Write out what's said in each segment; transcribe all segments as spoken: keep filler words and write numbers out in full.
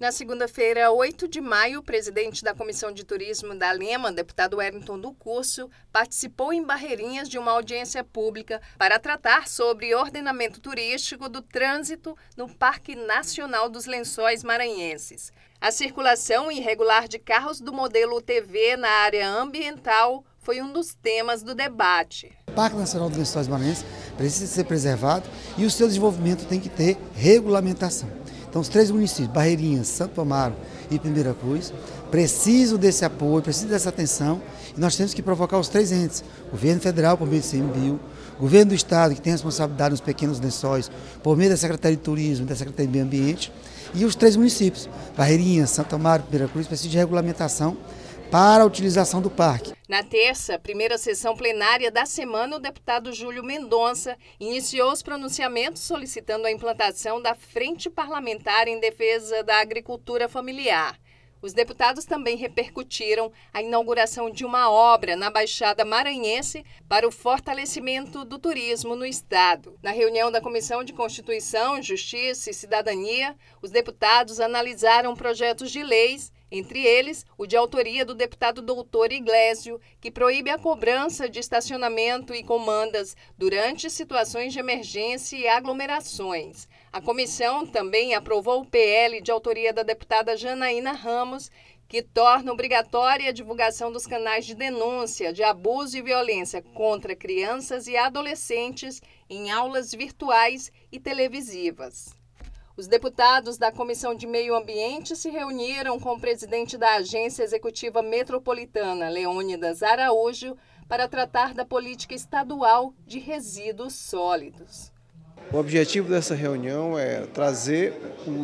Na segunda-feira, oito de maio, o presidente da Comissão de Turismo da Alema, deputado Wellington do Curso, participou em Barreirinhas de uma audiência pública para tratar sobre ordenamento turístico do trânsito no Parque Nacional dos Lençóis Maranhenses. A circulação irregular de carros do modelo U T V na área ambiental foi um dos temas do debate. O Parque Nacional dos Lençóis Maranhenses precisa ser preservado e o seu desenvolvimento tem que ter regulamentação. Então, os três municípios, Barreirinhas, Santo Amaro e Primeira Cruz, precisam desse apoio, precisam dessa atenção e nós temos que provocar os três entes, governo federal por meio do I C M B I, governo do estado que tem responsabilidade nos pequenos lençóis por meio da Secretaria de Turismo, da Secretaria de Meio Ambiente e os três municípios, Barreirinhas, Santo Amaro e Primeira Cruz, precisam de regulamentação para a utilização do parque. Na terça, primeira sessão plenária da semana, o deputado Júlio Mendonça iniciou os pronunciamentos solicitando a implantação da Frente Parlamentar em Defesa da Agricultura Familiar. Os deputados também repercutiram a inauguração de uma obra na Baixada Maranhense para o fortalecimento do turismo no estado. Na reunião da Comissão de Constituição, Justiça e Cidadania, os deputados analisaram projetos de leis, entre eles o de autoria do deputado doutor Iglesio, que proíbe a cobrança de estacionamento e comandas durante situações de emergência e aglomerações. A comissão também aprovou o P L de autoria da deputada Janaína Ramos, que torna obrigatória a divulgação dos canais de denúncia de abuso e violência contra crianças e adolescentes em aulas virtuais e televisivas. Os deputados da Comissão de Meio Ambiente se reuniram com o presidente da Agência Executiva Metropolitana, Leônidas Araújo, para tratar da política estadual de resíduos sólidos. O objetivo dessa reunião é trazer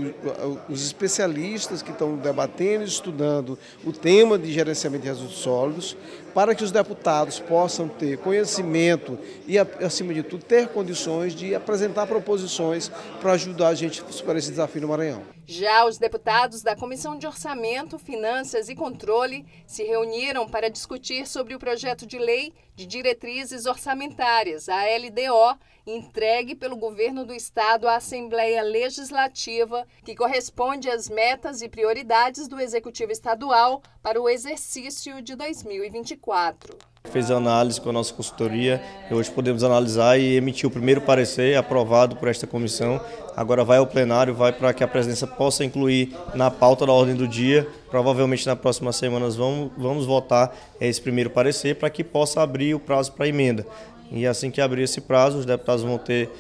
os especialistas que estão debatendo e estudando o tema de gerenciamento de resíduos sólidos para que os deputados possam ter conhecimento e, acima de tudo, ter condições de apresentar proposições para ajudar a gente a superar esse desafio no Maranhão. Já os deputados da Comissão de Orçamento, Finanças e Controle se reuniram para discutir sobre o projeto de lei de diretrizes orçamentárias, a L D O, entregue pelo governo do estado à Assembleia Legislativa, que corresponde às metas e prioridades do Executivo Estadual para o exercício de dois mil e vinte e quatro. Fez a análise com a nossa consultoria e hoje podemos analisar e emitir o primeiro parecer aprovado por esta comissão. Agora vai ao plenário, vai para que a presidência possa incluir na pauta da ordem do dia. Provavelmente nas próximas semanas vamos, vamos votar esse primeiro parecer para que possa abrir o prazo para emenda. E assim que abrir esse prazo, os deputados vão ter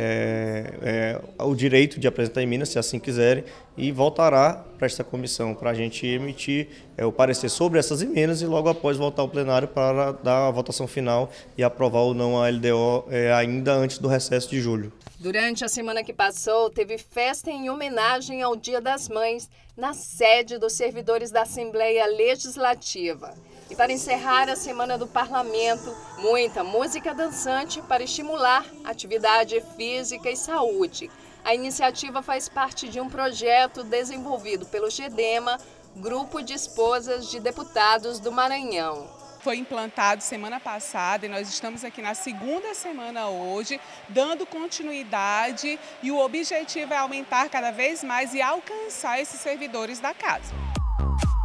é, é, o direito de apresentar emenda, se assim quiserem, e voltará para esta comissão para a gente emitir é, o parecer sobre essas emendas e logo após voltar ao plenário para dar a votação final e aprovar ou não a L D O é, ainda antes do recesso de julho. Durante a semana que passou, teve festa em homenagem ao Dia das Mães na sede dos servidores da Assembleia Legislativa. E para encerrar a Semana do Parlamento, muita música dançante para estimular atividade física e saúde. A iniciativa faz parte de um projeto desenvolvido pelo GEDEMA, Grupo de Esposas de Deputados do Maranhão. Foi implantado semana passada e nós estamos aqui na segunda semana hoje, dando continuidade, e o objetivo é aumentar cada vez mais e alcançar esses servidores da casa.